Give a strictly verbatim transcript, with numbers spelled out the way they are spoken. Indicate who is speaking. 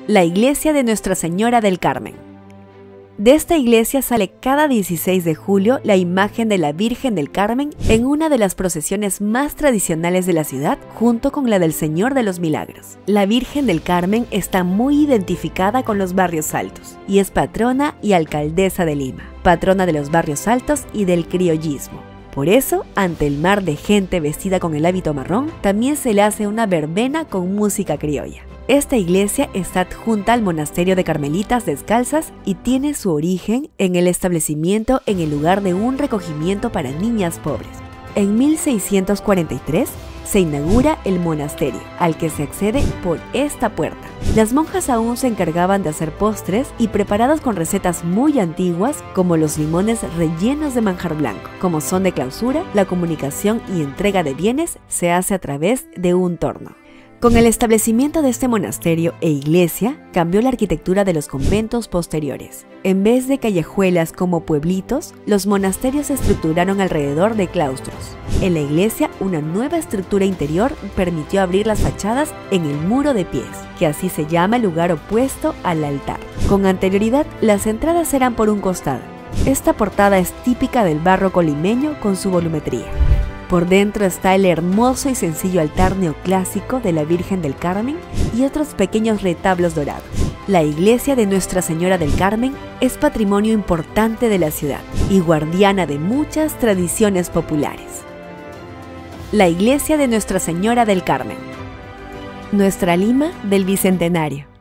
Speaker 1: La iglesia de Nuestra Señora del Carmen. De esta iglesia sale cada dieciséis de julio la imagen de la Virgen del Carmen en una de las procesiones más tradicionales de la ciudad, junto con la del Señor de los Milagros. La Virgen del Carmen está muy identificada con los barrios altos y es patrona y alcaldesa de Lima, patrona de los barrios altos y del criollismo. Por eso, ante el mar de gente vestida con el hábito marrón, también se le hace una verbena con música criolla. Esta iglesia está adjunta al monasterio de Carmelitas Descalzas y tiene su origen en el establecimiento en el lugar de un recogimiento para niñas pobres. En mil seiscientos cuarenta y tres se inaugura el monasterio, al que se accede por esta puerta. Las monjas aún se encargaban de hacer postres y preparados con recetas muy antiguas, como los limones rellenos de manjar blanco. Como son de clausura, la comunicación y entrega de bienes se hace a través de un torno. Con el establecimiento de este monasterio e iglesia, cambió la arquitectura de los conventos posteriores. En vez de callejuelas como pueblitos, los monasterios se estructuraron alrededor de claustros. En la iglesia, una nueva estructura interior permitió abrir las fachadas en el muro de pies, que así se llama el lugar opuesto al altar. Con anterioridad, las entradas eran por un costado. Esta portada es típica del barroco limeño con su volumetría. Por dentro está el hermoso y sencillo altar neoclásico de la Virgen del Carmen y otros pequeños retablos dorados. La iglesia de Nuestra Señora del Carmen es patrimonio importante de la ciudad y guardiana de muchas tradiciones populares. La iglesia de Nuestra Señora del Carmen. Nuestra Lima del Bicentenario.